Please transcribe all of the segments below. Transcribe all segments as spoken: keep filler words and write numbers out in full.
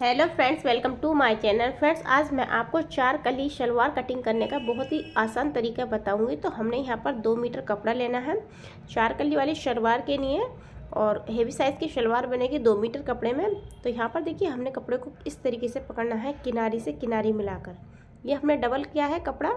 Hello friends, welcome to my channel. Friends, आज मैं आपको चार कली शलवार कटिंग करने का बहुत ही आसान तरीका बताऊंगी। तो हमने यहाँ पर दो मीटर कपड़ा लेना है चार कली वाली शलवार के लिए, और हेवी साइज़ की शलवार बनेगी दो मीटर कपड़े में। तो यहाँ पर देखिए, हमने कपड़े को इस तरीके से पकड़ना है, किनारी से किनारी मिलाकर। ये हमने डबल किया है कपड़ा।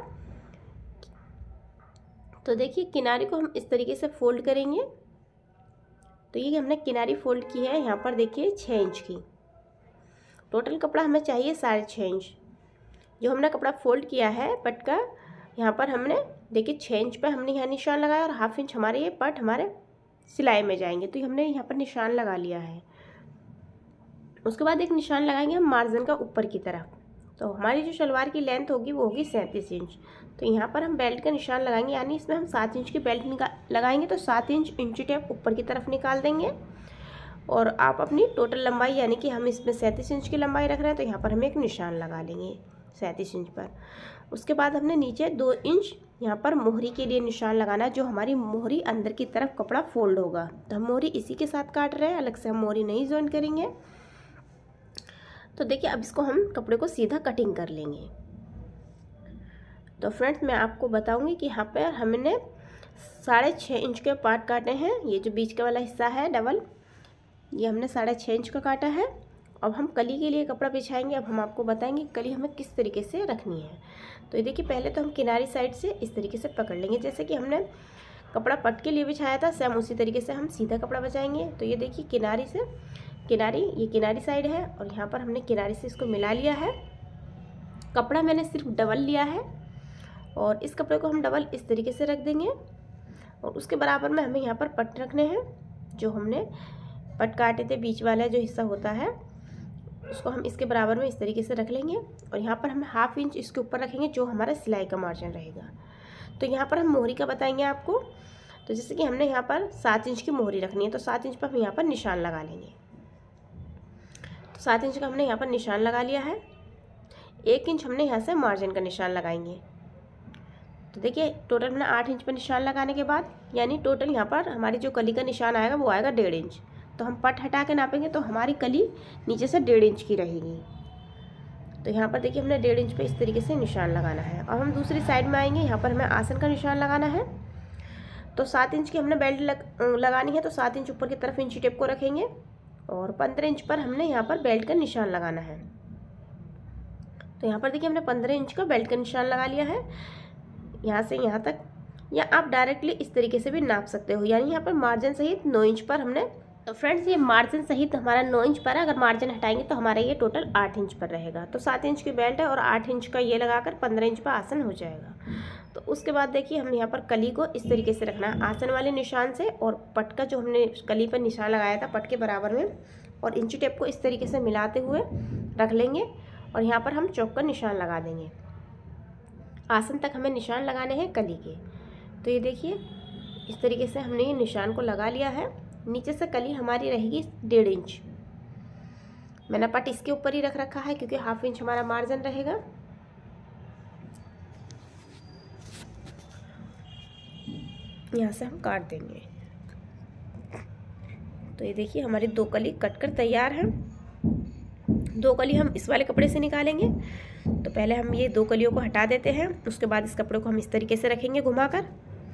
तो देखिए, किनारी को हम इस तरीके से फोल्ड करेंगे। तो ये हमने किनारी फोल्ड की है, यहाँ पर देखिए छः इंच की। टोटल कपड़ा हमें चाहिए साढ़े छः इंच। जो हमने कपड़ा फोल्ड किया है पट का, यहाँ पर हमने देखिए छः इंच पे हमने यहाँ निशान लगाया, और हाफ इंच हमारे ये पट हमारे सिलाई में जाएंगे। तो हमने यहाँ पर निशान लगा लिया है। उसके बाद एक निशान लगाएंगे हम मार्जिन का ऊपर की तरफ। तो हमारी जो शलवार की लेंथ होगी वो होगी सैंतीस इंच। तो यहाँ पर हम बेल्ट का निशान लगाएंगे, यानी इसमें हम सात इंच की बेल्ट निकाल लगाएंगे। तो सात इंच इंची टेप ऊपर की तरफ निकाल देंगे, और आप अपनी टोटल लंबाई, यानी कि हम इसमें सैंतीस इंच की लंबाई रख रहे हैं, तो यहाँ पर हम एक निशान लगा लेंगे सैंतीस इंच पर। उसके बाद हमने नीचे दो इंच यहाँ पर मोहरी के लिए निशान लगाना है, जो हमारी मोहरी अंदर की तरफ कपड़ा फोल्ड होगा। तो हम मोहरी इसी के साथ काट रहे हैं, अलग से हम मोहरी नहीं जॉइन करेंगे। तो देखिए, अब इसको हम कपड़े को सीधा कटिंग कर लेंगे। तो फ्रेंड्स, मैं आपको बताऊंगी कि यहाँ पर हमने साढ़े छः इंच के पार्ट काटे हैं। ये जो बीच का वाला हिस्सा है डबल, ये हमने साढ़े छः इंच का काटा है। अब हम कली के लिए कपड़ा बिछाएंगे। अब हम आपको बताएंगे कली हमें किस तरीके से रखनी है। तो ये देखिए, पहले तो हम किनारी साइड से इस तरीके से पकड़ लेंगे, जैसे कि हमने कपड़ा पट के लिए बिछाया था, सेम उसी तरीके से हम सीधा कपड़ा बचाएंगे। तो ये देखिए, किनारी से किनारी, ये किनारी साइड है, और यहाँ पर हमने किनारी से इसको मिला लिया है। कपड़ा मैंने सिर्फ डबल लिया है, और इस कपड़े को हम डबल इस तरीके से रख देंगे। और उसके बराबर में हमें यहाँ पर पट रखने हैं। जो हमने पट काटे थे, बीच वाला जो हिस्सा होता है, उसको हम इसके बराबर में इस तरीके से रख लेंगे। और यहाँ पर हम हाफ इंच इसके ऊपर रखेंगे, जो हमारा सिलाई का मार्जिन रहेगा। तो यहाँ पर हम मोहरी का बताएंगे आपको। तो जैसे कि हमने यहाँ पर सात इंच की मोहरी रखनी है, तो सात इंच पर हम यहाँ पर निशान लगा लेंगे। तो सात इंच का हमने यहाँ पर निशान लगा लिया है। एक इंच हमने यहाँ से मार्जिन का निशान लगाएंगे। तो देखिए, टोटल हमने आठ इंच पर निशान लगाने के बाद, यानी टोटल यहाँ पर हमारी जो कली का निशान आएगा वो आएगा डेढ़ इंच। तो हम पट हटा के नापेंगे, तो हमारी कली नीचे से डेढ़ इंच की रहेगी। तो यहाँ पर देखिए, हमने डेढ़ इंच पे इस तरीके से निशान लगाना है। अब हम दूसरी साइड में आएंगे। यहाँ पर हमें आसन का निशान लगाना है। तो सात इंच की हमने बेल्ट लग, लगानी है। तो सात इंच ऊपर की तरफ इंची टेप को रखेंगे, और पंद्रह इंच पर हमने यहाँ पर बेल्ट का निशान लगाना है। तो यहाँ पर देखिए, हमने पंद्रह इंच का बेल्ट का निशान लगा लिया है, यहाँ से यहाँ तक। या आप डायरेक्टली इस तरीके से भी नाप सकते हो, यानी यहाँ पर मार्जिन सहित नौ इंच पर हमने। तो फ्रेंड्स, ये मार्जिन सहित हमारा नौ इंच पर है। अगर मार्जिन हटाएंगे तो हमारा ये टोटल आठ इंच पर रहेगा। तो सात इंच की बेल्ट है, और आठ इंच का ये लगाकर पंद्रह इंच पर आसन हो जाएगा। तो उसके बाद देखिए, हम यहाँ पर कली को इस तरीके से रखना है, आसन वाले निशान से, और पट का जो हमने कली पर निशान लगाया था पट के बराबर में, और इंची टेप को इस तरीके से मिलाते हुए रख लेंगे। और यहाँ पर हम चौक का निशान लगा देंगे। आसन तक हमें निशान लगाने हैं कली के। तो ये देखिए, इस तरीके से हमने ये निशान को लगा लिया है। नीचे से कली हमारी रहेगी डेढ़ इंच। मैंने पट इसके ऊपर ही रख रखा है, क्योंकि हाफ इंच हमारा मार्जिन रहेगा। यहाँ से हम काट देंगे। तो ये देखिए, हमारी दो कली कटकर तैयार है। दो कली हम इस वाले कपड़े से निकालेंगे। तो पहले हम ये दो कलियों को हटा देते हैं। उसके बाद इस कपड़े को हम इस तरीके से रखेंगे घुमाकर,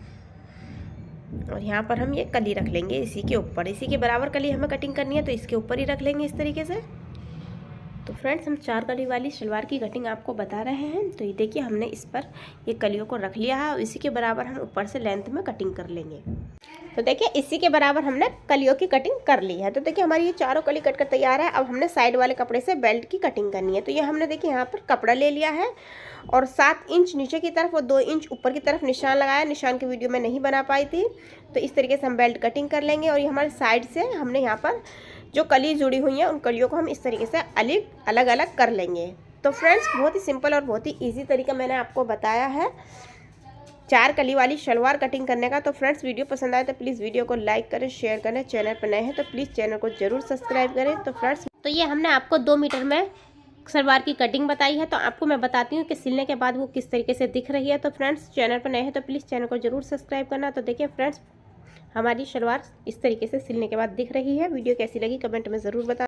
और यहाँ पर हम ये कली रख लेंगे इसी के ऊपर। इसी के बराबर कली हमें कटिंग करनी है, तो इसके ऊपर ही रख लेंगे इस तरीके से। तो फ्रेंड्स, हम चार कली वाली शलवार की कटिंग आपको बता रहे हैं। तो ये देखिए, हमने इस पर ये कलियों को रख लिया है, और इसी के बराबर हम ऊपर से लेंथ में कटिंग कर लेंगे। तो देखिए, इसी के बराबर हमने कलियों की कटिंग कर ली है। तो देखिए, हमारी ये चारों कली कट कर तैयार है। अब हमने साइड वाले कपड़े से बेल्ट की कटिंग करनी है। तो ये हमने देखिए यहाँ पर कपड़ा ले लिया है, और सात इंच नीचे की तरफ और दो इंच ऊपर की तरफ निशान लगाया। निशान की वीडियो मैं नहीं बना पाई थी। तो इस तरीके से हम बेल्ट कटिंग कर लेंगे। और ये हमारे साइड से हमने यहाँ पर जो कली जुड़ी हुई हैं, उन कलियों को हम इस तरीके से अलग अलग अलग कर लेंगे। तो फ्रेंड्स, बहुत ही सिंपल और बहुत ही ईजी तरीका मैंने आपको बताया है चार कली वाली शलवार कटिंग करने का। तो फ्रेंड्स, वीडियो पसंद आए तो प्लीज़ वीडियो को लाइक करें, शेयर करें। चैनल पर नए हैं तो प्लीज़ चैनल को जरूर सब्सक्राइब करें। तो फ्रेंड्स, तो ये हमने आपको दो मीटर में शलवार की कटिंग बताई है। तो आपको मैं बताती हूँ कि सिलने के बाद वो किस तरीके से दिख रही है। तो फ्रेंड्स, चैनल पर नए हैं तो प्लीज़ चैनल को जरूर सब्सक्राइब करना। तो देखिए फ्रेंड्स, हमारी शलवार इस तरीके से सिलने के बाद दिख रही है। वीडियो कैसी लगी कमेंट में ज़रूर बताना।